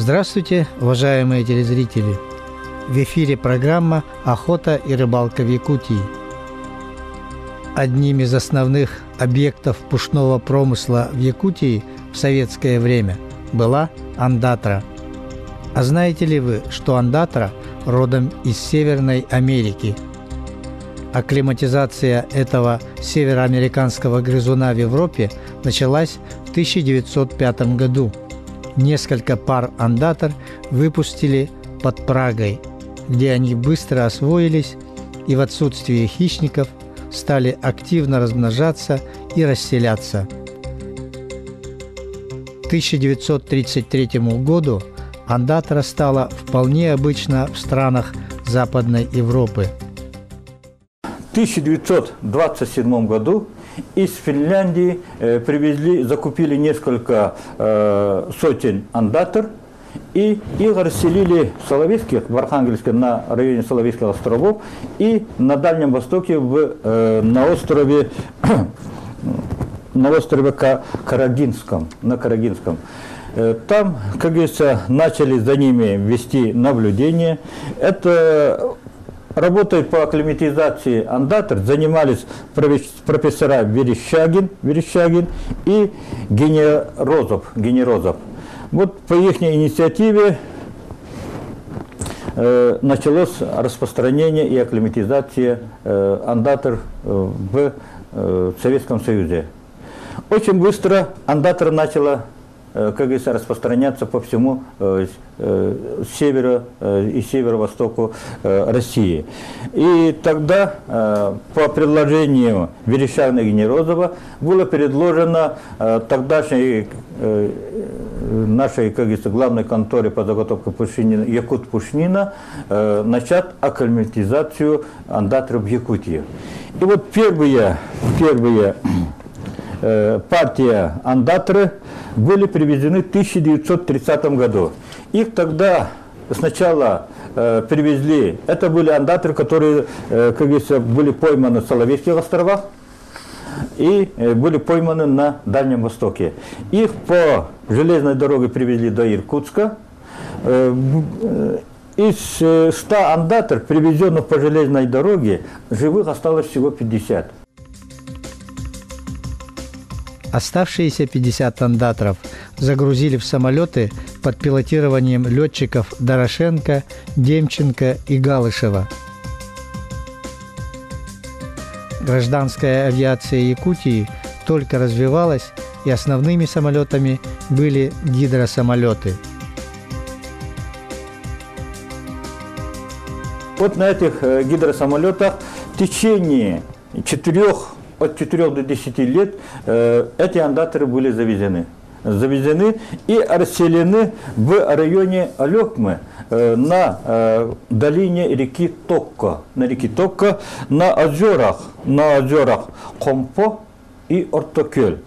Здравствуйте, уважаемые телезрители! В эфире программа «Охота и рыбалка в Якутии». Одним из основных объектов пушного промысла в Якутии в советское время была ондатра. А знаете ли вы, что ондатра родом из Северной Америки? Акклиматизация этого североамериканского грызуна в Европе началась в 1905 году. Несколько пар ондатр выпустили под Прагой, где они быстро освоились и в отсутствие хищников стали активно размножаться и расселяться. К 1933 году ондатра стала вполне обычна в странах Западной Европы. В 1927 году из Финляндии закупили несколько сотен ондатр, и их расселили в Соловецке, в Архангельске, на районе Соловецких островов, и на Дальнем Востоке, на острове Карагинском, на Карагинском. Там, как говорится, начали за ними вести наблюдение. Это работой по акклиматизации ондатр занимались профессора Верещагин и Генерозов. Вот по их инициативе началось распространение и акклиматизация ондатр в Советском Союзе. Очень быстро ондатра начала, как говорится, распространяться по всему северу и северо-востоку России. И тогда по предложению Верещагина и Генерозова было предложено тогдашней нашей, как говорится, главной конторе по заготовке пушнины Якут-Пушнина начать акклиматизацию ондатров в Якутии. И вот первые партии ондатры были привезены в 1930 году. Их тогда сначала привезли, это были ондатры, которые, как говорится, были пойманы в Соловецких островах и были пойманы на Дальнем Востоке. Их по железной дороге привезли до Иркутска. Из 100 ондатр, привезенных по железной дороге, живых осталось всего 50. Оставшиеся 50 ондатров загрузили в самолеты под пилотированием летчиков Дорошенко, Демченко и Галышева. Гражданская авиация Якутии только развивалась, и основными самолетами были гидросамолеты. Вот на этих гидросамолетах в течение от 4 до 10 лет эти ондатры были завезены и расселены в районе Алекмы на долине реки Токко, на озерах Компо и Ортокёль.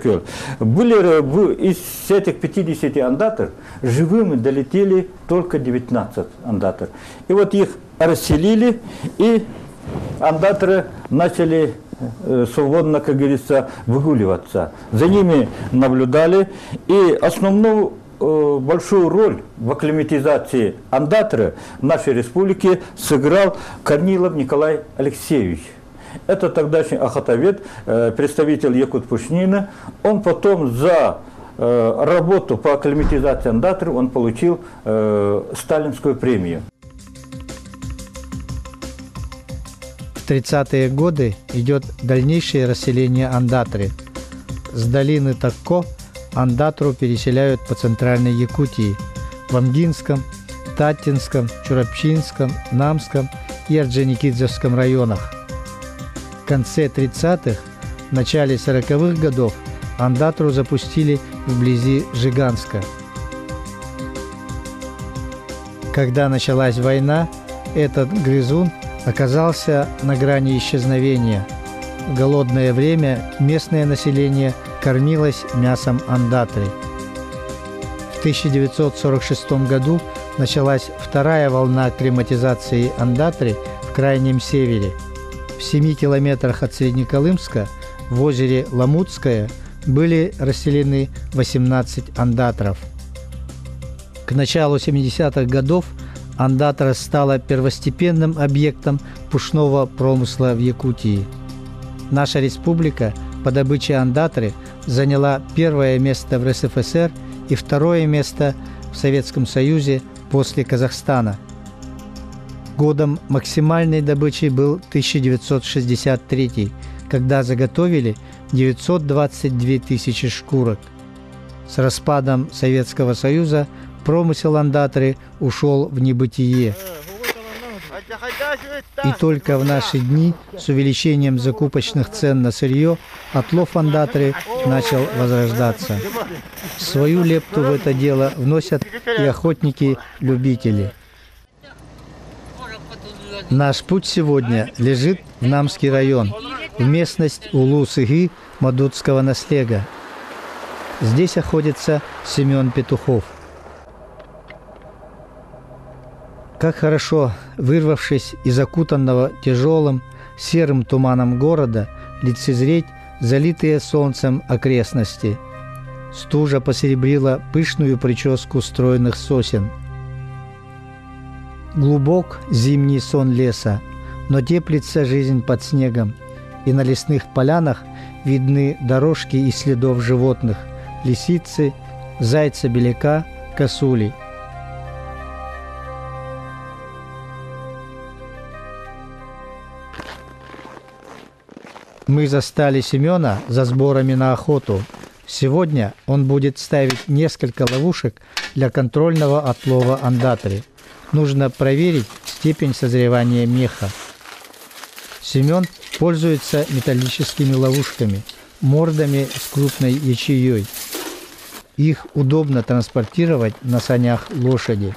Из этих 50 ондатр живыми долетели только 19 ондатр. И вот их расселили, и ондатры начали свободно, как говорится, выгуливаться. За ними наблюдали, и основную большую роль в акклиматизации ондатры в нашей республике сыграл Корнилов Николай Алексеевич. Это тогдашний охотовед, представитель Якут-Пушнина. Он потом за работу по акклиматизации ондатры он получил сталинскую премию. В 30-е годы идет дальнейшее расселение ондатры. С долины Токко ондатру переселяют по центральной Якутии, в Амгинском, Татинском, Чурапчинском, Намском и Орджоникидзевском районах. В конце 30-х, начале 40-х годов ондатру запустили вблизи Жиганска. Когда началась война, этот грызун оказался на грани исчезновения. В голодное время местное население кормилось мясом ондатры. В 1946 году началась вторая волна акклиматизации ондатры в крайнем севере. В 7 километрах от Среднеколымска в озере Ламутское были расселены 18 ондатров. К началу 70-х годов андатра стала первостепенным объектом пушного промысла в Якутии. Наша республика по добыче андатры заняла первое место в РСФСР и второе место в Советском Союзе после Казахстана. Годом максимальной добычи был 1963, когда заготовили 922 тысячи шкурок. С распадом Советского Союза промысел андатры ушел в небытие. И только в наши дни с увеличением закупочных цен на сырье отлов андатры начал возрождаться. Свою лепту в это дело вносят и охотники-любители. Наш путь сегодня лежит в Намский район, в местность Улу-Сыгы Мадутского наслега. Здесь охотится Семен Петухов. Как хорошо, вырвавшись из окутанного тяжелым серым туманом города, лицезреть залитые солнцем окрестности. Стужа посеребрила пышную прическу стройных сосен. Глубок зимний сон леса, но теплится жизнь под снегом, и на лесных полянах видны дорожки и следов животных – лисицы, зайца-беляка, косули. Мы застали Семена за сборами на охоту. Сегодня он будет ставить несколько ловушек для контрольного отлова андатры. Нужно проверить степень созревания меха. Семен пользуется металлическими ловушками, мордами с крупной ячеей. Их удобно транспортировать на санях лошади.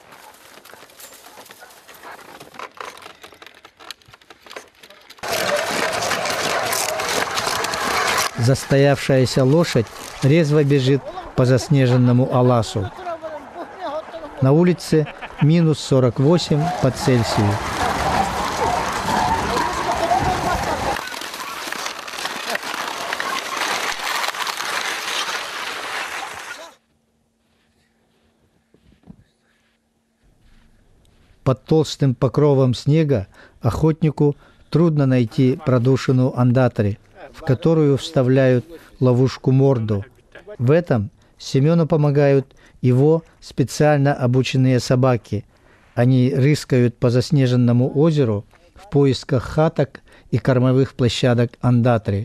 Застоявшаяся лошадь резво бежит по заснеженному Аласу. На улице минус 48 по Цельсию. Под толстым покровом снега охотнику трудно найти продушину андатры, в которую вставляют ловушку-морду. В этом Семену помогают его специально обученные собаки. Они рыскают по заснеженному озеру в поисках хаток и кормовых площадок андатры.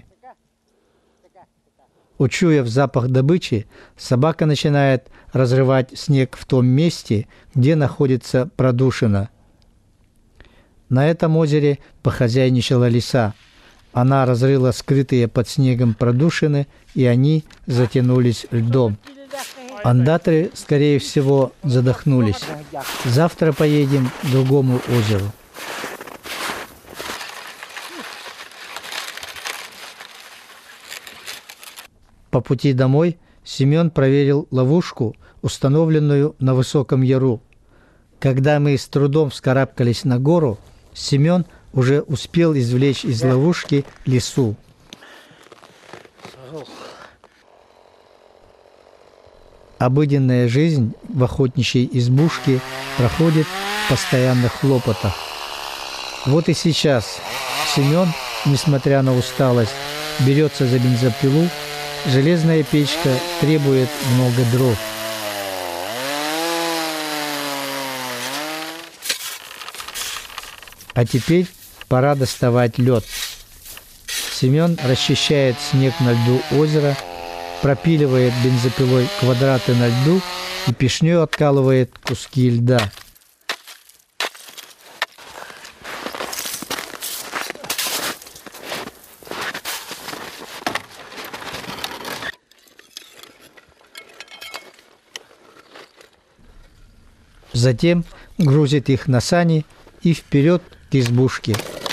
Учуяв запах добычи, собака начинает разрывать снег в том месте, где находится продушина. На этом озере похозяйничала лиса. Она разрыла скрытые под снегом продушины, и они затянулись льдом. Андатры, скорее всего, задохнулись. Завтра поедем к другому озеру. По пути домой Семен проверил ловушку, установленную на высоком яру. Когда мы с трудом вскарабкались на гору, Семен уже успел извлечь из ловушки лису. Обыденная жизнь в охотничьей избушке проходит в постоянных хлопотах. Вот и сейчас Семен, несмотря на усталость, берется за бензопилу. Железная печка требует много дров. А теперь пора доставать лед. Семен расчищает снег на льду озера, пропиливает бензопилой квадраты на льду и пешнёй откалывает куски льда. Затем грузит их на сани и вперед к избушке.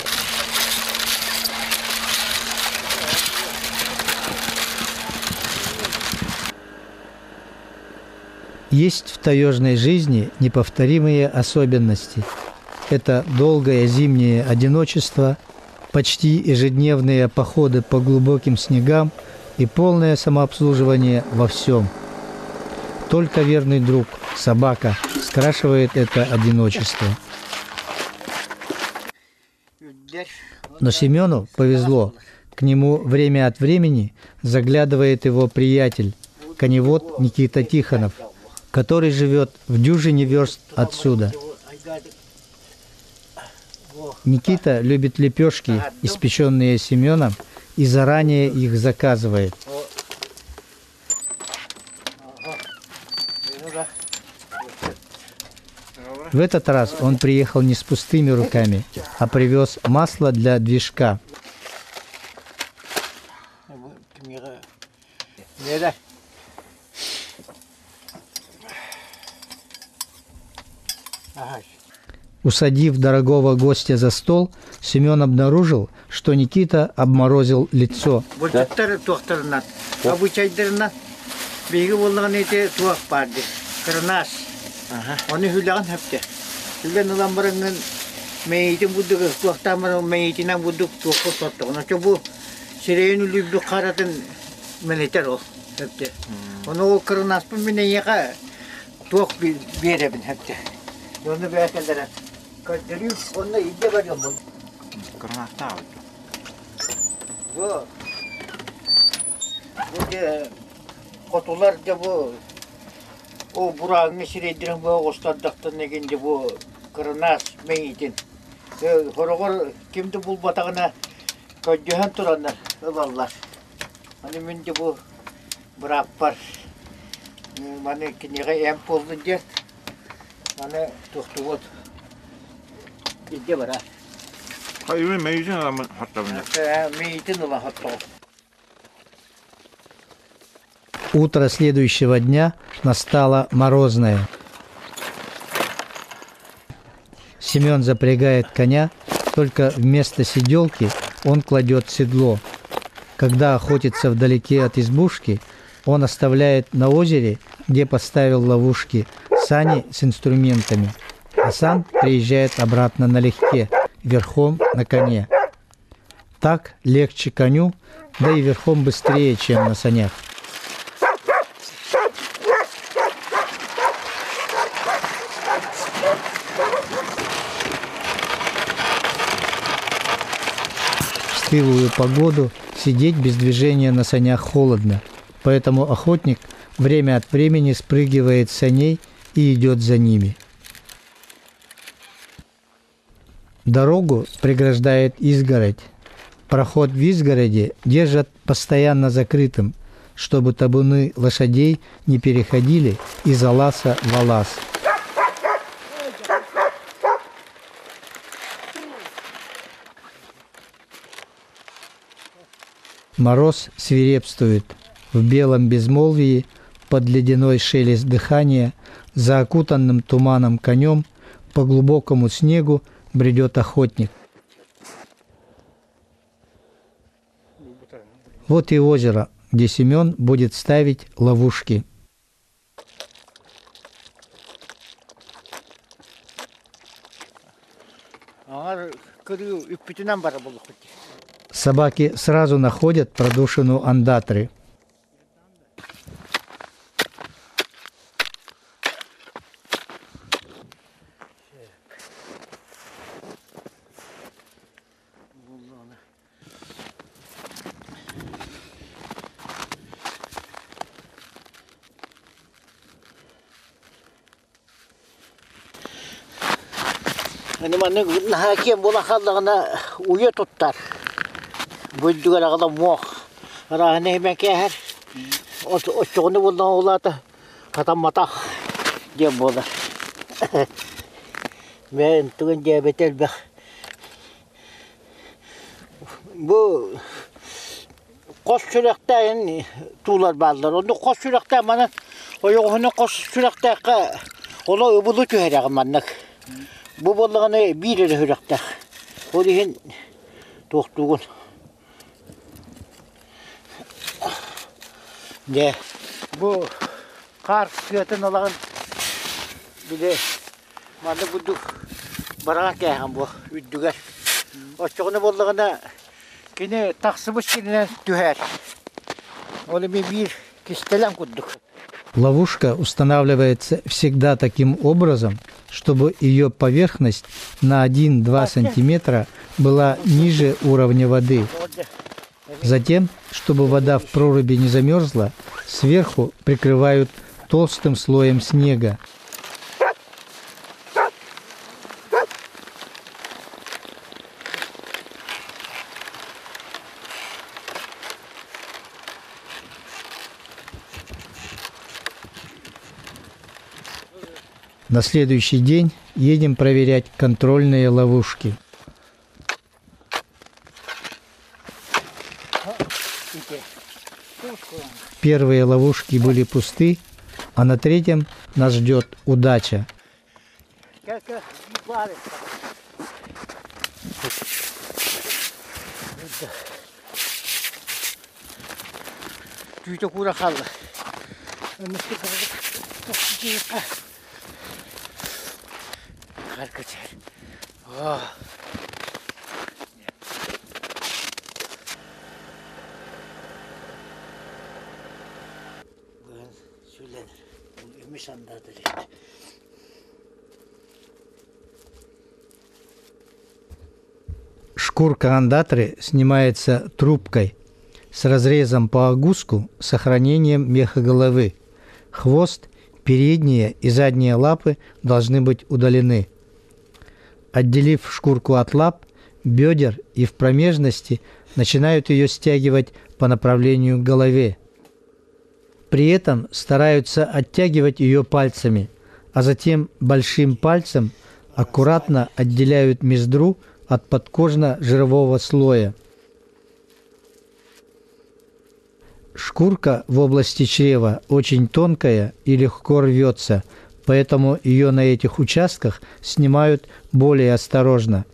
Есть в таежной жизни неповторимые особенности. Это долгое зимнее одиночество, почти ежедневные походы по глубоким снегам и полное самообслуживание во всем. Только верный друг собака скрашивает это одиночество. Но Семену повезло. К нему время от времени заглядывает его приятель, коневод Никита Тихонов, который живет в дюжине верст отсюда. Никита любит лепешки, испеченные Семеном, и заранее их заказывает. В этот раз он приехал не с пустыми руками, а привез масло для движка. Усадив дорогого гостя за стол, Семен обнаружил, что Никита обморозил лицо. Onu hülan hepte. Hülan olan barangın meyitin budduk tuaktamar meyitinden budduk tuakko tuttu. Ona çobu sireyin ulubdu karatın militer o hepte. Onu o kırınaspın mine yaka tuak bir ebin hepte. Onu bir akıldara. Kaderi onu idde varıyorum bunu. Kırınakta aldı. Bu de kotular da bu. O burağını sireydirin bu ostadaktan neginde bu kırınas meyitin. Horogor kimdi bul batağına köydühen turanlar, ılallar. Hani mindi bu bırak var. Hani kinege emp oldu diye. Hani tuhtuğut. İdde var ha. Hayır, meyitin adamın hatta bunu. Meyitin olan hatta. Утро следующего дня настало морозное. Семен запрягает коня, только вместо седелки он кладет седло. Когда охотится вдалеке от избушки, он оставляет на озере, где поставил ловушки, сани с инструментами, а сам приезжает обратно налегке, верхом на коне. Так легче коню, да и верхом быстрее, чем на санях. В стылую погоду сидеть без движения на санях холодно, поэтому охотник время от времени спрыгивает с саней и идет за ними. Дорогу преграждает изгородь. Проход в изгороди держат постоянно закрытым, чтобы табуны лошадей не переходили из аласа в алас. Мороз свирепствует. В белом безмолвии, под ледяной шелест дыхания, за окутанным туманом конем, по глубокому снегу бредет охотник. Вот и озеро, где Семен будет ставить ловушки. Собаки сразу находят продушину андатры. Hani manne nahakem bola kaldığına uya tuttar. Bulduk arada muh. Rahane hemen keher. O çoğunu buldan olata. Katam mata. Diye bola. Ben tügen diyabetel bak. Bu kos sürekte yani tuğlar bağlılar. Onu kos sürekte bana o yoğunu kos sürekte ola öbürlü tüherek mannak. Bu bollağını bir yere hürekte. O dihin tohtuğun. Ne? Bu kar fiyatın olağın bir de bana bu barağa kayhan bu üddüger. O çoğunu bollağına yine taksımış yine tüher. Öyle bir kistelen kudduk. Ловушка устанавливается всегда таким образом, чтобы ее поверхность на 1-2 сантиметра была ниже уровня воды. Затем, чтобы вода в проруби не замерзла, сверху прикрывают толстым слоем снега. На следующий день едем проверять контрольные ловушки. Первые ловушки были пусты, а на третьем нас ждет удача. Шкурка андатры снимается трубкой с разрезом по огуску с сохранением меха головы. Хвост, передние и задние лапы должны быть удалены. Отделив шкурку от лап, бедер и в промежности, начинают ее стягивать по направлению к голове. При этом стараются оттягивать ее пальцами, а затем большим пальцем аккуратно отделяют мездру от подкожно-жирового слоя. Шкурка в области чрева очень тонкая и легко рвется, поэтому ее на этих участках снимают более осторожно.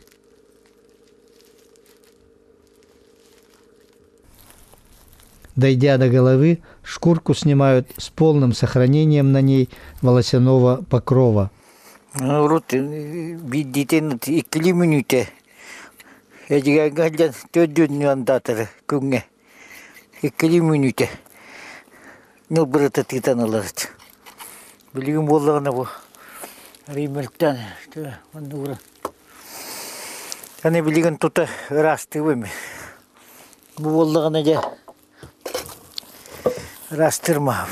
Дойдя до головы, шкурку снимают с полным сохранением на ней волосяного покрова. Билигин болдығына бұл ремелттен ұра. Әне билигин тұты расты бөме. Бұл болдығына де растырма.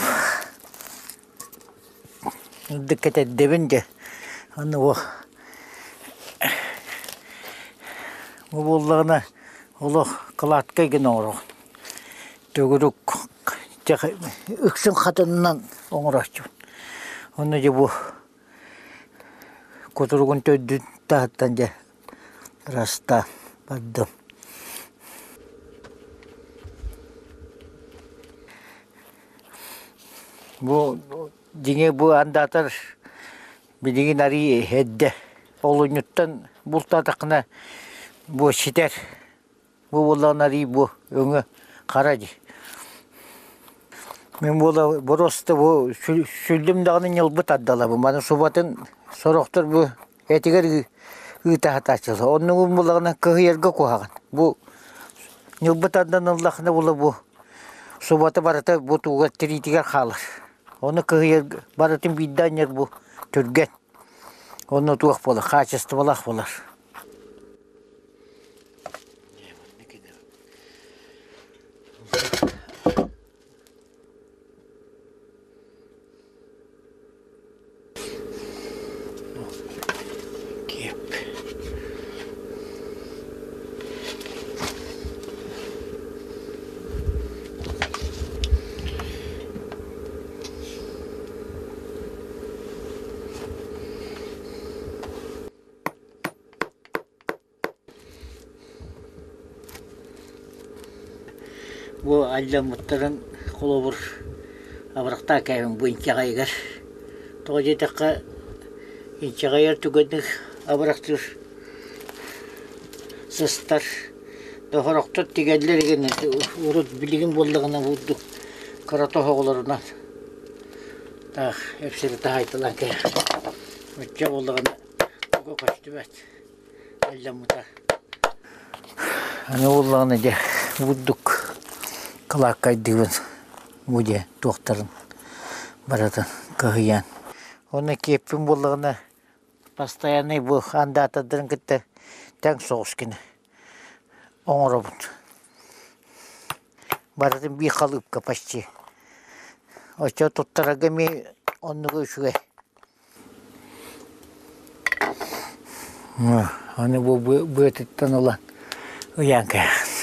Діккет әддебін де. Аны бұл болдығына ұлы қылатқа ген оңырған. Төгірік үксін қатынынан оңырашчы. Оны же бұл көтірген төдді тағыттан же раста баддым. Бұл деңе бұл андатыр білеген ари әдді. Ол үніттен бұл татақына бұл шетер. Бұл болған ари бұл өңі қарады. Мен бола боросты бұл сүлдім дағының елбіт аддала бұл. Маны субатын сорықтыр бұл әтігер ұйтағат ашылы. Оның бұл болағына күйерге қоғаған. Бұл елбіт аддан ұллақына бола бұл субаты барыта бұл туға тіритігер қалыр. Оны күйерге барытын бидданер бұл түрген. Оны туақ болы, қачысты болақ болар. Бұл әлі мұттырын қолы бұр абырықта кәйін бұл инчағайығар. Тоғы жетіққа инчағайыр түгенік абырықтыр сыстар. Доғырықтыр тегәділер еген ұрыт білігін болдығына бұлды қаратоға оларынан. Тақ, әпсірі тағайтылан кәйін. Өтча болдығына көк көшті бәт. Әлі мұттар. Аны болдығына де бұлдық. Калакай дивен буде доктор баратын кыгыян. Оны кеппин болығына постоянный бұл андатадырын кітті тәң соғыс кені. Оңырабын. Баратын бей қалыпқа почти. Очо тұттараға мен оны көшіге. Оны бұл бөтіттен olan ұянка.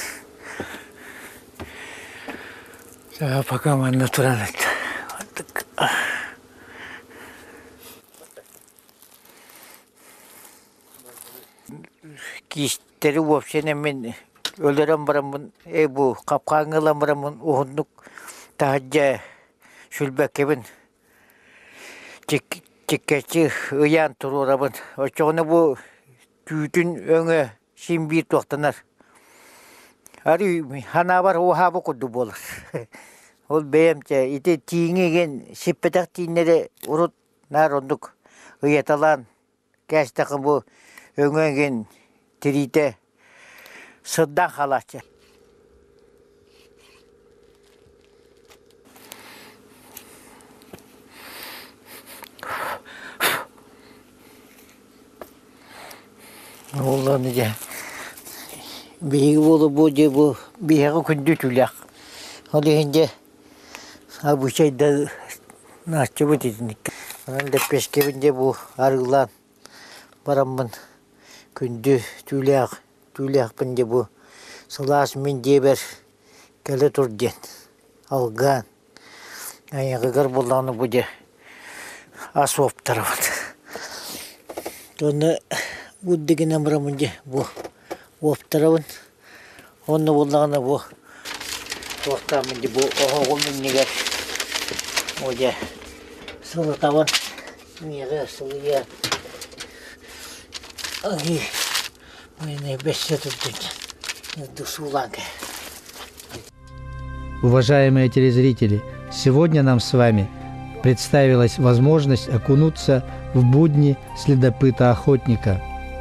Саға пока манна тұран өтті. Киістері өпсене мен өлерен барамын, бұл қапқаңылан барамын, оғындық тағыджа шүлбәкебін. Чеккәчі ұян тұру орабын. Очоғыны бұл түйтін өңі сенбей тоқтанар. Әрі хана бар оғабы құдды болыр. Ол бәйімчә, ете тиіңеген сеппетақ тиінері ұрыт нар ондық ұяталан кәстіқі бұл өңіген тірейті сыддан қалатшы. Оланы жа бейгі болы бұл же бұл бейгі күнді түләк. Ол егенде абушайда нашы бұд етіндік. Онан леппешкебінде бұл арғылан барамын күнді түләқпін де бұл сылас мен дебер кәлі тұрден алған. Аяғығыр болғаны бұл же ас оптарабын. Оны Буддеген амрамынде бұл оптарабын. Оны болғаны бұл тоқтамынде бұл оғылмен негер. Оде сылы табын. Неге сылыя. Agi, мне бесед душуланка. Уважаемые телезрители, сегодня нам с вами представилась возможность окунуться в будни следопыта-охотника.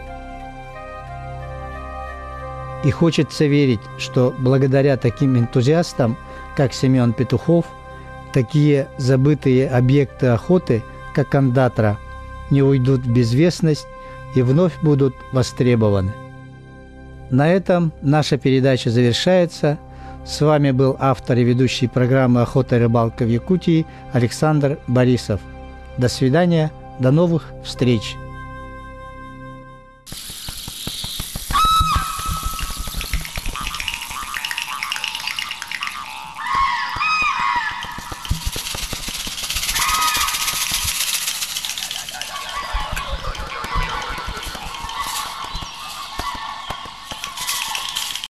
И хочется верить, что благодаря таким энтузиастам, как Семен Петухов, такие забытые объекты охоты, как Ондатра, не уйдут в безвестность и вновь будут востребованы. На этом наша передача завершается. С вами был автор и ведущий программы «Охота и рыбалка» в Якутии Александр Борисов. До свидания, до новых встреч!